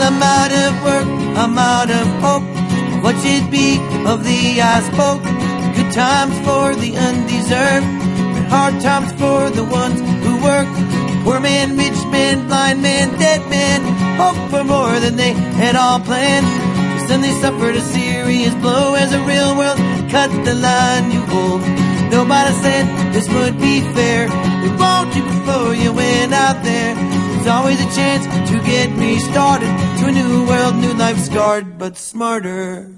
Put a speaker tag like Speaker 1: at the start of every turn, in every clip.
Speaker 1: I'm out of work, I'm out of hope. What should be of thee I spoke? Good times for the undeserved, but hard times for the ones who work. Poor man, rich man, blind man, dead man, hope for more than they had all planned. Then they suffered a serious blow as the real world cut the line you hold. Nobody said this would be fair. They warned you before you went out there. There's always a chance to get me started to a new world, new life, scarred but smarter.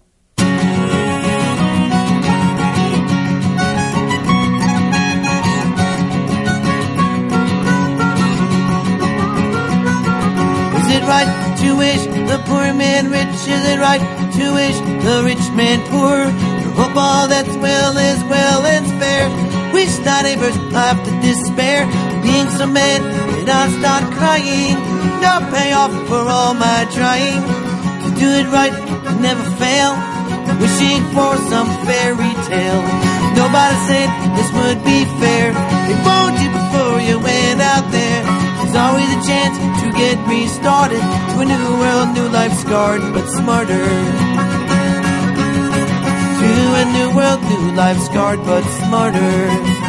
Speaker 1: Is it right to wish the poor man rich? Is it right to wish the rich man poor? To hope all that's well is well and fair. Wish not a verse life to despair. Being so mad that I start crying. No payoff for all my trying. To do it right and never fail. Wishing for some fairy tale. Nobody said this would be fair. They warned you before you went out there. There's always a chance to get me started to a new world, new life, scarred but smarter. To a new world, new life, scarred but smarter.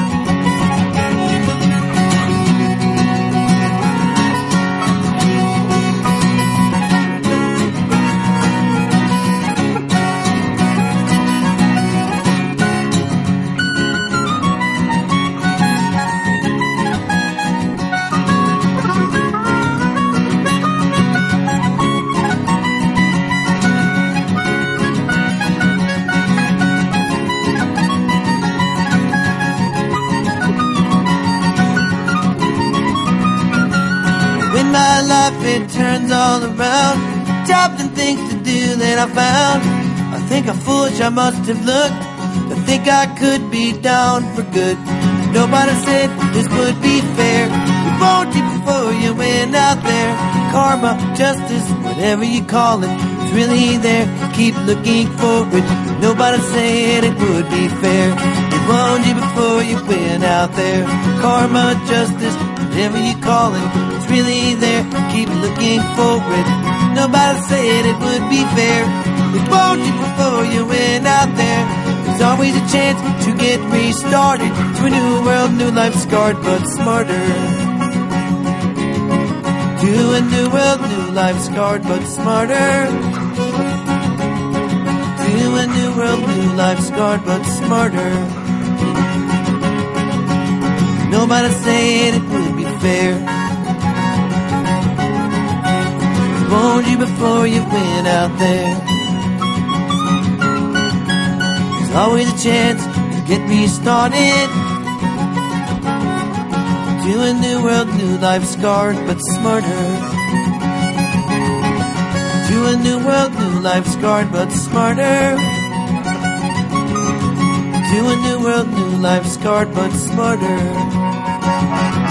Speaker 1: My life, it turns all around. Jobs and things to do that I found. I think how foolish I must have looked to think I could be down for good. Nobody said this would be fair. We warned you before you went out there. Karma, justice, whatever you call it, it's really there. Keep looking for it. Nobody said it would be fair. We warned you before you went out there. Karma, justice, whatever you call it, it's really there. Keep looking for it. Nobody said it would be fair. We warned you before you went out there. There's always a chance to get restarted to a new world, new life, scarred but smarter. To a new world, new life, scarred but smarter. To a new world, new life, scarred but smarter. Nobody said it would be fair. Warned you before you went out there. There's always a chance to get me started to a new world, new life, scarred but smarter. To a new world, new life, scarred but smarter. To a new world, new life, scarred but smarter.